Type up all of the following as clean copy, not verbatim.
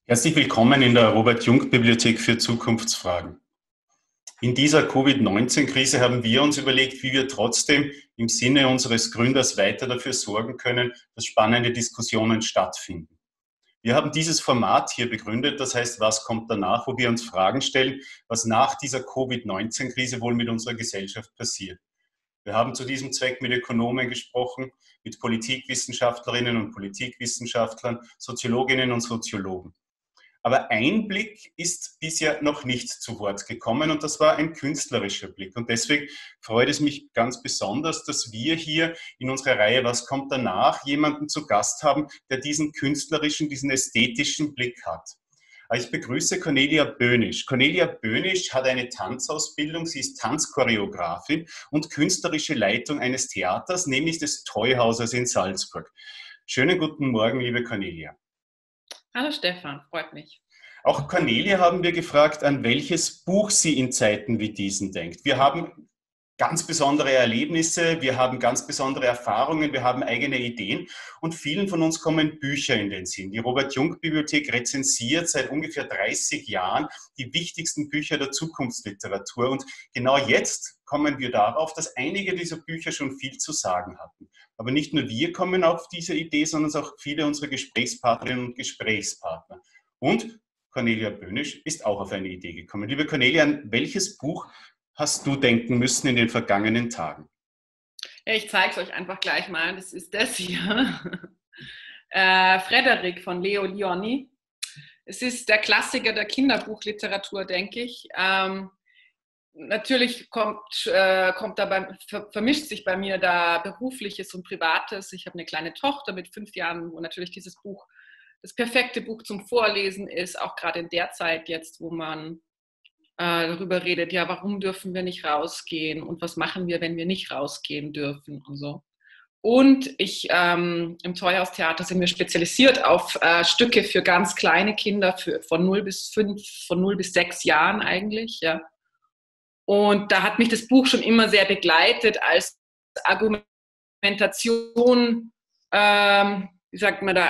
Herzlich willkommen in der Robert-Jung-Bibliothek für Zukunftsfragen. In dieser Covid-19-Krise haben wir uns überlegt, wie wir trotzdem im Sinne unseres Gründers weiter dafür sorgen können, dass spannende Diskussionen stattfinden. Wir haben dieses Format hier begründet, das heißt, was kommt danach, wo wir uns Fragen stellen, was nach dieser Covid-19-Krise wohl mit unserer Gesellschaft passiert. Wir haben zu diesem Zweck mit Ökonomen gesprochen, mit Politikwissenschaftlerinnen und Politikwissenschaftlern, Soziologinnen und Soziologen. Aber ein Blick ist bisher noch nicht zu Wort gekommen und das war ein künstlerischer Blick. Und deswegen freut es mich ganz besonders, dass wir hier in unserer Reihe Was kommt danach jemanden zu Gast haben, der diesen künstlerischen, diesen ästhetischen Blick hat. Ich begrüße Cornelia Bönisch. Cornelia Bönisch hat eine Tanzausbildung, sie ist Tanzchoreografin und künstlerische Leitung eines Theaters, nämlich des Toyhauses in Salzburg. Schönen guten Morgen, liebe Cornelia. Hallo Stefan, freut mich. Auch Cornelia haben wir gefragt, an welches Buch sie in Zeiten wie diesen denkt. Wir haben ganz besondere Erlebnisse, wir haben ganz besondere Erfahrungen, wir haben eigene Ideen und vielen von uns kommen Bücher in den Sinn. Die Robert-Jung-Bibliothek rezensiert seit ungefähr 30 Jahren die wichtigsten Bücher der Zukunftsliteratur und genau jetzt kommen wir darauf, dass einige dieser Bücher schon viel zu sagen hatten. Aber nicht nur wir kommen auf diese Idee, sondern auch viele unserer Gesprächspartnerinnen und Gesprächspartner. Und Cornelia Bönisch ist auch auf eine Idee gekommen. Liebe Cornelia, an welches Buch hast du denken müssen in den vergangenen Tagen? Ja, ich zeige es euch einfach gleich mal. Das ist das hier. Frederik von Leo Lionni. Es ist der Klassiker der Kinderbuchliteratur, denke ich. Natürlich vermischt sich bei mir da Berufliches und Privates. Ich habe eine kleine Tochter mit 5 Jahren, wo natürlich dieses Buch das perfekte Buch zum Vorlesen ist, auch gerade in der Zeit jetzt, wo man darüber redet, ja, warum dürfen wir nicht rausgehen und was machen wir, wenn wir nicht rausgehen dürfen und so. Und im Toyhaus-Theater sind wir spezialisiert auf Stücke für ganz kleine Kinder, von 0 bis 5, von 0 bis 6 Jahren eigentlich, ja. Und da hat mich das Buch schon immer sehr begleitet als Argumentation, wie sagt man da,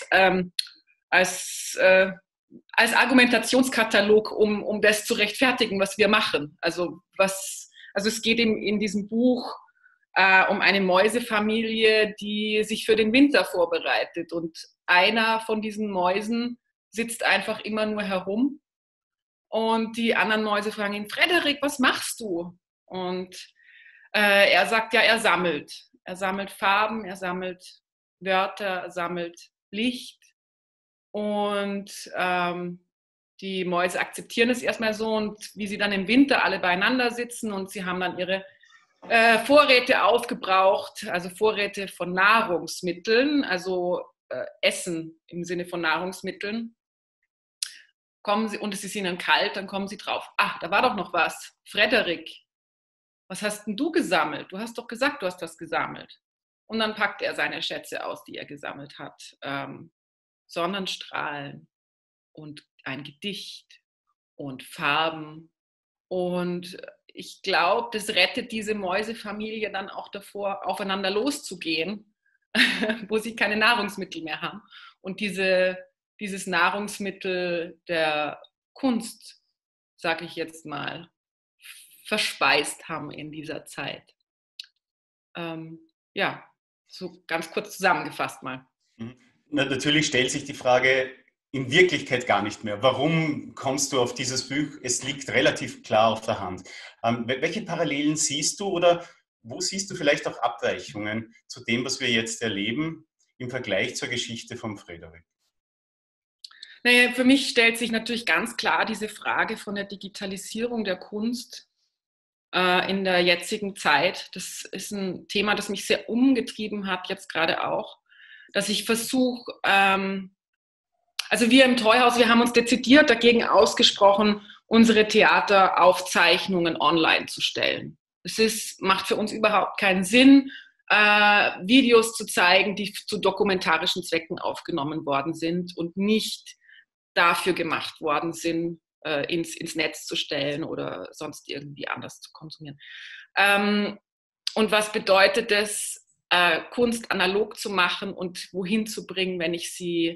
als Argumentationskatalog, um das zu rechtfertigen, was wir machen. Also es geht in diesem Buch um eine Mäusefamilie, die sich für den Winter vorbereitet. Und einer von diesen Mäusen sitzt einfach immer nur herum. Und die anderen Mäuse fragen ihn, Frederik, was machst du? Und er sagt, ja, er sammelt. Er sammelt Farben, er sammelt Wörter, er sammelt Licht. Und die Mäuse akzeptieren es erstmal so. Und wie sie dann im Winter alle beieinander sitzen und sie haben dann ihre Vorräte aufgebraucht, also Vorräte von Nahrungsmitteln, also Essen im Sinne von Nahrungsmitteln, kommen sie, und es ist ihnen kalt, dann kommen sie drauf. Ach, da war doch noch was. Frederik, was hast denn du gesammelt? Du hast doch gesagt, du hast das gesammelt. Und dann packt er seine Schätze aus, die er gesammelt hat. Sonnenstrahlen und ein Gedicht und Farben. Und ich glaube, das rettet diese Mäusefamilie dann auch davor, aufeinander loszugehen, wo sie keine Nahrungsmittel mehr haben. Und dieses Nahrungsmittel der Kunst, sage ich jetzt mal, verspeist haben in dieser Zeit. Ja, so ganz kurz zusammengefasst mal. Natürlich stellt sich die Frage in Wirklichkeit gar nicht mehr. Warum kommst du auf dieses Buch? Es liegt relativ klar auf der Hand. Welche Parallelen siehst du oder wo siehst du vielleicht auch Abweichungen zu dem, was wir jetzt erleben im Vergleich zur Geschichte von Frederik? Naja, für mich stellt sich natürlich ganz klar diese Frage von der Digitalisierung der Kunst in der jetzigen Zeit. Das ist ein Thema, das mich sehr umgetrieben hat, jetzt gerade auch, dass ich versuche, also wir im Toyhaus, wir haben uns dezidiert dagegen ausgesprochen, unsere Theateraufzeichnungen online zu stellen. Macht für uns überhaupt keinen Sinn, Videos zu zeigen, die zu dokumentarischen Zwecken aufgenommen worden sind und nicht dafür gemacht worden sind, ins Netz zu stellen oder sonst irgendwie anders zu konsumieren. Und was bedeutet es, Kunst analog zu machen und wohin zu bringen, wenn ich sie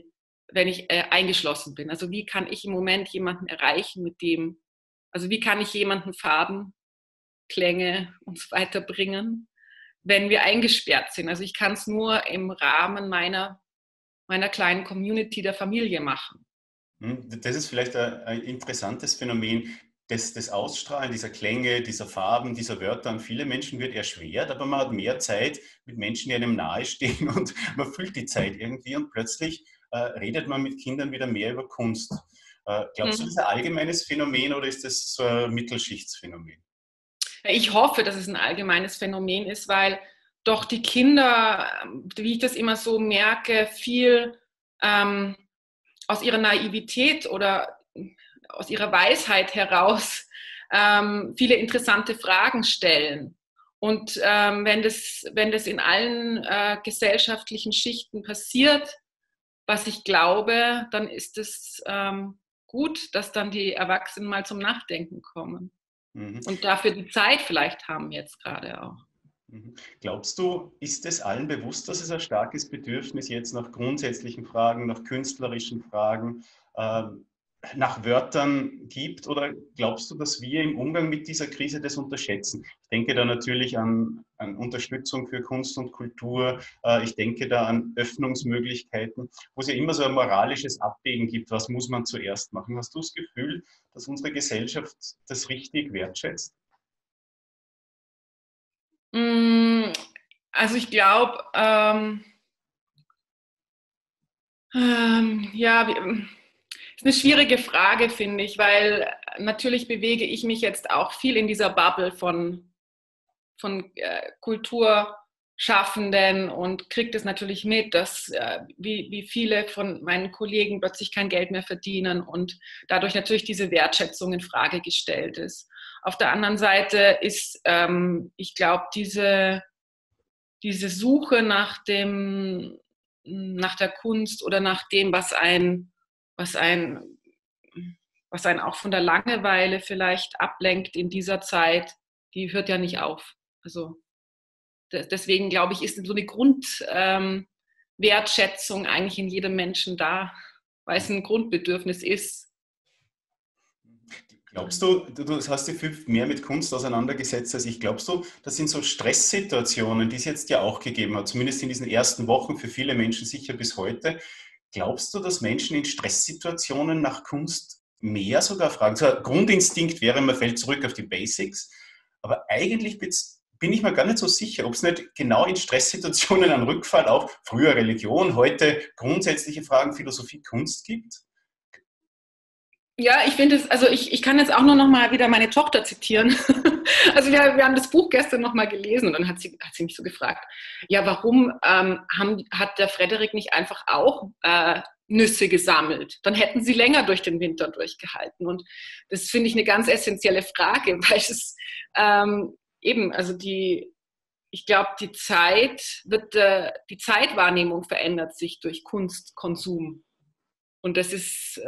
wenn ich eingeschlossen bin. Also wie kann ich im Moment jemanden erreichen mit dem, also wie kann ich jemanden Farben, Klänge und so weiter bringen, wenn wir eingesperrt sind. Also ich kann es nur im Rahmen meiner kleinen Community der Familie machen. Das ist vielleicht ein interessantes Phänomen. Das Ausstrahlen dieser Klänge, dieser Farben, dieser Wörter an viele Menschen wird erschwert, aber man hat mehr Zeit mit Menschen, die einem nahestehen und man füllt die Zeit irgendwie und plötzlich redet man mit Kindern wieder mehr über Kunst. Glaubst du, das ist ein allgemeines Phänomen oder ist das so ein Mittelschichtsphänomen? Ich hoffe, dass es ein allgemeines Phänomen ist, weil doch die Kinder, wie ich das immer so merke, viel aus ihrer Naivität oder aus ihrer Weisheit heraus viele interessante Fragen stellen. Und wenn das in allen gesellschaftlichen Schichten passiert, was ich glaube, dann ist es gut, dass dann die Erwachsenen mal zum Nachdenken kommen. Mhm. Und dafür die Zeit vielleicht haben jetzt gerade auch. Glaubst du, ist es allen bewusst, dass es ein starkes Bedürfnis jetzt nach grundsätzlichen Fragen, nach künstlerischen Fragen, nach Wörtern gibt? Oder glaubst du, dass wir im Umgang mit dieser Krise das unterschätzen? Ich denke da natürlich an Unterstützung für Kunst und Kultur. Ich denke da an Öffnungsmöglichkeiten, wo es ja immer so ein moralisches Abwägen gibt. Was muss man zuerst machen? Hast du das Gefühl, dass unsere Gesellschaft das richtig wertschätzt? Also ich glaube, ja, ist eine schwierige Frage, finde ich, weil natürlich bewege ich mich jetzt auch viel in dieser Bubble von Kulturschaffenden und kriege das natürlich mit, dass wie viele von meinen Kollegen plötzlich kein Geld mehr verdienen und dadurch natürlich diese Wertschätzung in Frage gestellt ist. Auf der anderen Seite ist, ich glaube, diese Suche nach der Kunst oder nach dem, was ein, was einen auch von der Langeweile vielleicht ablenkt in dieser Zeit, die hört ja nicht auf. Also deswegen glaube ich, ist so eine Grundwertschätzung eigentlich in jedem Menschen da, weil es ein Grundbedürfnis ist. Glaubst du, du hast dich viel mehr mit Kunst auseinandergesetzt als ich, glaubst du, das sind so Stresssituationen, die es jetzt ja auch gegeben hat, zumindest in diesen ersten Wochen, für viele Menschen sicher bis heute. Glaubst du, dass Menschen in Stresssituationen nach Kunst mehr sogar fragen? So ein Grundinstinkt wäre, man fällt zurück auf die Basics, aber eigentlich bin ich mir gar nicht so sicher, ob es nicht genau in Stresssituationen einen Rückfall auf früher Religion, heute grundsätzliche Fragen Philosophie, Kunst gibt? Ja, ich finde es, also ich kann jetzt auch nur noch mal wieder meine Tochter zitieren. Also wir haben das Buch gestern noch mal gelesen und dann hat sie mich so gefragt, ja, warum hat der Frederik nicht einfach auch Nüsse gesammelt? Dann hätten sie länger durch den Winter durchgehalten. Und das finde ich eine ganz essentielle Frage, weil es eben, also ich glaube, die Zeitwahrnehmung verändert sich durch Kunstkonsum. Und das ist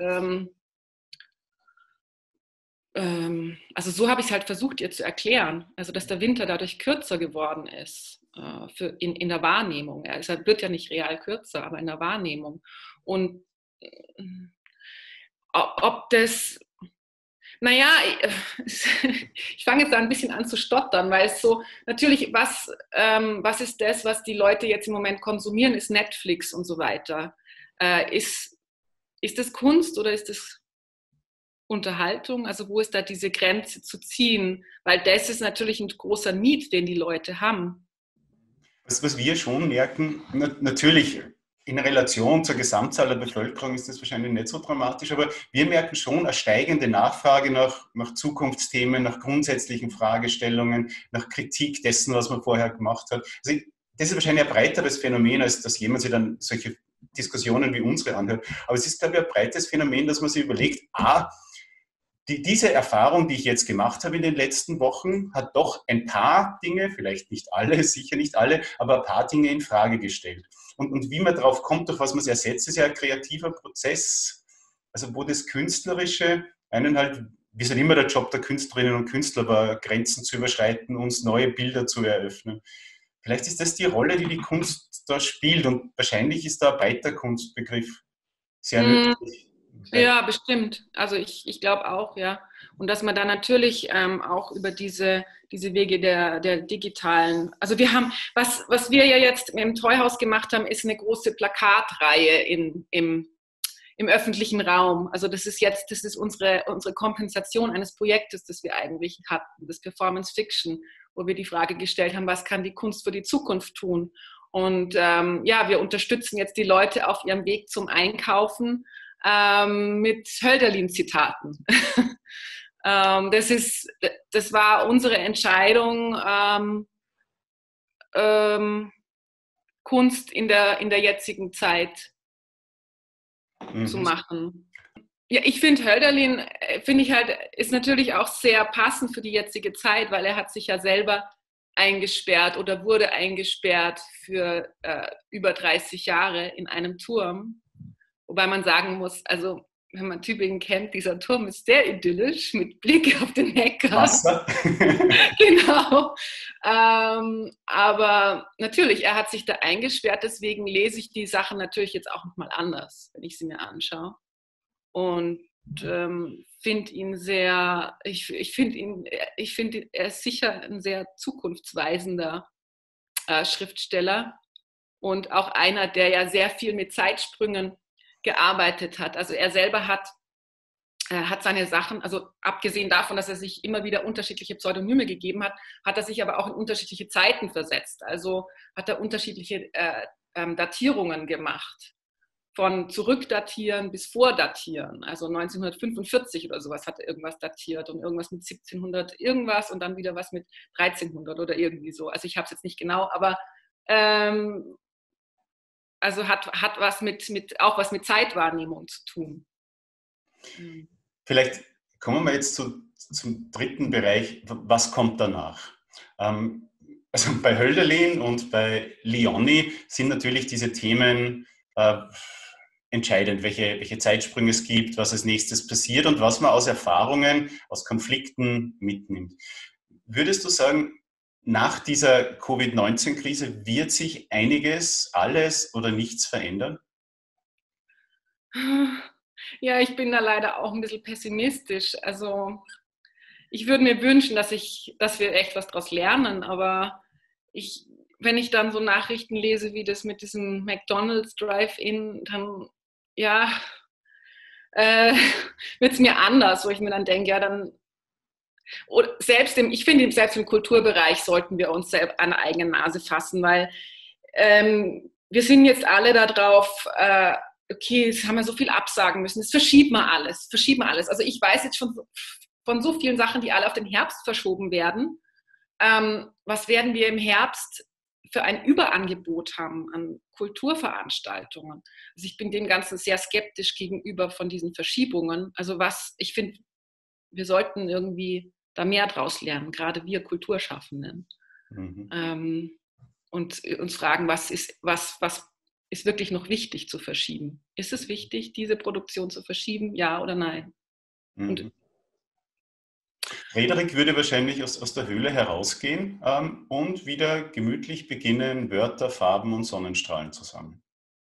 also so habe ich es halt versucht, ihr zu erklären. Also, dass der Winter dadurch kürzer geworden ist in der Wahrnehmung. Er wird ja nicht real kürzer, aber in der Wahrnehmung. Und ob das, naja, ich fange jetzt da ein bisschen an zu stottern, weil es so, natürlich, was ist das, was die Leute jetzt im Moment konsumieren, ist Netflix und so weiter. Ist das Kunst oder ist das Unterhaltung? Also wo ist da diese Grenze zu ziehen? Weil das ist natürlich ein großer Need, den die Leute haben. Was wir schon merken, natürlich in Relation zur Gesamtzahl der Bevölkerung ist das wahrscheinlich nicht so dramatisch, aber wir merken schon eine steigende Nachfrage nach Zukunftsthemen, nach grundsätzlichen Fragestellungen, nach Kritik dessen, was man vorher gemacht hat. Also das ist wahrscheinlich ein breiteres Phänomen, als dass jemand sich dann solche Diskussionen wie unsere anhört. Aber es ist, glaube ich, ein breites Phänomen, dass man sich überlegt, diese Erfahrung, die ich jetzt gemacht habe in den letzten Wochen, hat doch ein paar Dinge, vielleicht nicht alle, sicher nicht alle, aber ein paar Dinge in Frage gestellt. Und wie man darauf kommt, durch was man es ersetzt, ist ja ein kreativer Prozess, also wo das Künstlerische einen halt, wie es halt immer der Job der Künstlerinnen und Künstler war, Grenzen zu überschreiten, uns neue Bilder zu eröffnen. Vielleicht ist das die Rolle, die die Kunst da spielt und wahrscheinlich ist da ein breiter Kunstbegriff sehr Mm, nützlich. ja, bestimmt. Also ich glaube auch, ja. Und dass man da natürlich auch über diese Wege der digitalen, also wir haben, was wir ja jetzt im Treuhaus gemacht haben, ist eine große Plakatreihe im öffentlichen Raum. Also das ist unsere Kompensation eines Projektes, das wir eigentlich hatten, das Performance Fiction, wo wir die Frage gestellt haben, was kann die Kunst für die Zukunft tun? Und ja, wir unterstützen jetzt die Leute auf ihrem Weg zum Einkaufen mit Hölderlin-Zitaten. Das war unsere Entscheidung, Kunst in der jetzigen Zeit zu Mhm. machen. Ja, ich finde Hölderlin, finde ich halt, ist natürlich auch sehr passend für die jetzige Zeit, weil er hat sich ja selber eingesperrt oder wurde eingesperrt für über 30 Jahre in einem Turm. Wobei man sagen muss, also wenn man Tübingen kennt, dieser Turm ist sehr idyllisch mit Blick auf den Neckar. Wasser. Genau. Aber natürlich, er hat sich da eingesperrt, deswegen lese ich die Sachen natürlich jetzt auch nochmal anders, wenn ich sie mir anschaue. Und finde ihn sehr, ich finde, er ist sicher ein sehr zukunftsweisender Schriftsteller und auch einer, der ja sehr viel mit Zeitsprüngen gearbeitet hat. Also er selber hat seine Sachen, also abgesehen davon, dass er sich immer wieder unterschiedliche Pseudonyme gegeben hat, hat er sich aber auch in unterschiedliche Zeiten versetzt. Also hat er unterschiedliche Datierungen gemacht. Von zurückdatieren bis vordatieren. Also 1945 oder sowas hat er irgendwas datiert und irgendwas mit 1700 irgendwas und dann wieder was mit 1300 oder irgendwie so. Also ich habe es jetzt nicht genau, aber also hat auch was mit Zeitwahrnehmung zu tun. Vielleicht kommen wir jetzt zum dritten Bereich. Was kommt danach? Also bei Hölderlin und bei Lionni sind natürlich diese Themen entscheidend, welche Zeitsprünge es gibt, was als nächstes passiert und was man aus Erfahrungen, aus Konflikten mitnimmt. Würdest du sagen, nach dieser Covid-19-Krise wird sich einiges, alles oder nichts verändern? Ja, ich bin da leider auch ein bisschen pessimistisch. Also ich würde mir wünschen, dass wir echt was daraus lernen, aber ich, wenn ich dann so Nachrichten lese, wie das mit diesem McDonald's Drive-In, dann ja, äh, wird es mir anders, wo ich mir dann denke, ja, dann oder ich finde, selbst im Kulturbereich sollten wir uns selbst an der eigenen Nase fassen, weil wir sind jetzt alle darauf, okay, jetzt haben wir so viel absagen müssen, jetzt verschieben wir alles. Also ich weiß jetzt schon von so vielen Sachen, die alle auf den Herbst verschoben werden. Was werden wir im Herbst für ein Überangebot haben an Kulturveranstaltungen? Also ich bin dem Ganzen sehr skeptisch gegenüber von diesen Verschiebungen. Also ich finde, wir sollten irgendwie da mehr draus lernen, gerade wir Kulturschaffenden. Mhm. Und uns fragen, was ist wirklich noch wichtig zu verschieben? Ist es wichtig, diese Produktion zu verschieben, ja oder nein? Und Mhm. Frederik würde wahrscheinlich aus der Höhle herausgehen und wieder gemütlich beginnen, Wörter, Farben und Sonnenstrahlen zu sammeln.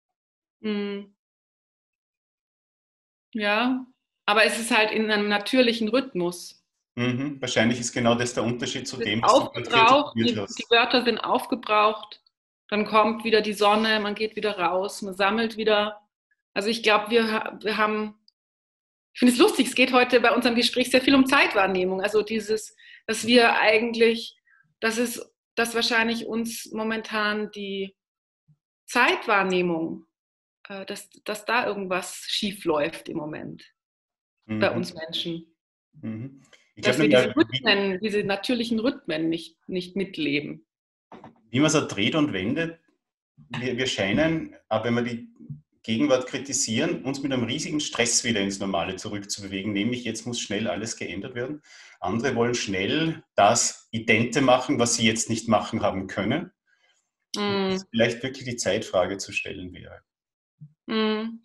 ja, aber es ist halt in einem natürlichen Rhythmus. Mhm. Wahrscheinlich ist genau das der Unterschied zu Es ist dem, was du gerade aufgebraucht, kritisiert die hast. Wörter sind aufgebraucht, dann kommt wieder die Sonne, man geht wieder raus, man sammelt wieder. Also ich glaube, wir haben, ich finde es lustig, es geht heute bei unserem Gespräch sehr viel um Zeitwahrnehmung. Also dass wir eigentlich, dass wahrscheinlich uns momentan die Zeitwahrnehmung, dass da irgendwas schief läuft im Moment bei Mhm. uns Menschen. Mhm. Ich Dass glaube wir nochmal, diese natürlichen Rhythmen nicht mitleben. wie man es dreht und wendet, wir scheinen, auch wenn wir die Gegenwart kritisieren, uns mit einem riesigen Stress wieder ins Normale zurückzubewegen, nämlich jetzt muss schnell alles geändert werden. Andere wollen schnell das Idente machen, was sie jetzt nicht machen haben können. Und Mm, das vielleicht wirklich die Zeitfrage zu stellen wäre. mm.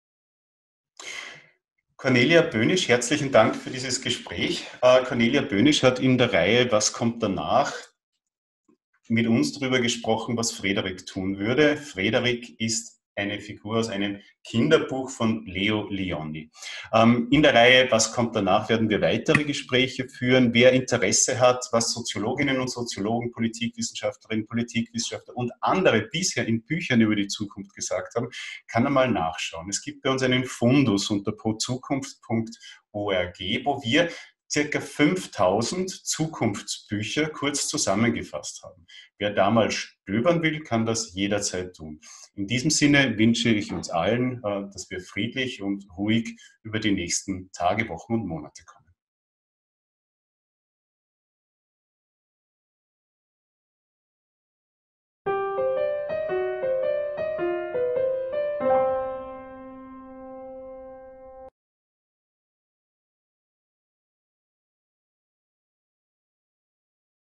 Cornelia Böhnisch, herzlichen Dank für dieses Gespräch. Cornelia Böhnisch hat in der Reihe Was kommt danach mit uns darüber gesprochen, was Frederik tun würde. Frederik ist eine Figur aus einem Kinderbuch von Leo Lionni. In der Reihe Was kommt danach werden wir weitere Gespräche führen. Wer Interesse hat, was Soziologinnen und Soziologen, Politikwissenschaftlerinnen, Politikwissenschaftler und andere bisher in Büchern über die Zukunft gesagt haben, kann einmal nachschauen. Es gibt bei uns einen Fundus unter prozukunft.org, wo wir circa 5000 Zukunftsbücher kurz zusammengefasst haben. Wer da mal stöbern will, kann das jederzeit tun. In diesem Sinne wünsche ich uns allen, dass wir friedlich und ruhig über die nächsten Tage, Wochen und Monate kommen.